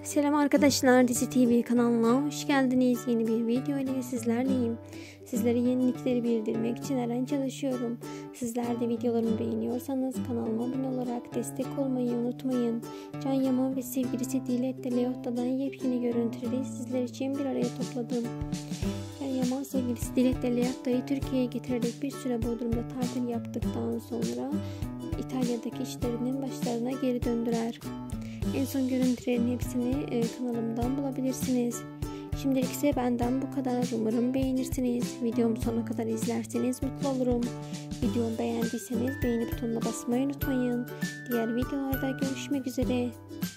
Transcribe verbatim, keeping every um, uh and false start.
Selam arkadaşlar, Dizi T V kanalına hoş geldiniz. Yeni bir video ile sizlerleyim. Sizlere yenilikleri bildirmek için her an çalışıyorum. Sizler de videolarımı beğeniyorsanız kanalıma abone olarak destek olmayı unutmayın. Can Yaman ve sevgilisi Dilek Leotta'dan yepyeni görüntüleri sizler için bir araya topladım. Can Yaman sevgilisi Dilek Leotta'yı Türkiye'ye getirerek bir süre Bodrum'da tatil yaptıktan sonra İtalya'daki işlerinin başlarına geri döndüler. En son görüntülerin hepsini e, kanalımdan bulabilirsiniz. Şimdilik ise benden bu kadar. Umarım beğenirsiniz. Videomu sonuna kadar izlerseniz mutlu olurum. Videomu beğendiyseniz beğeni butonuna basmayı unutmayın. Diğer videolarda görüşmek üzere.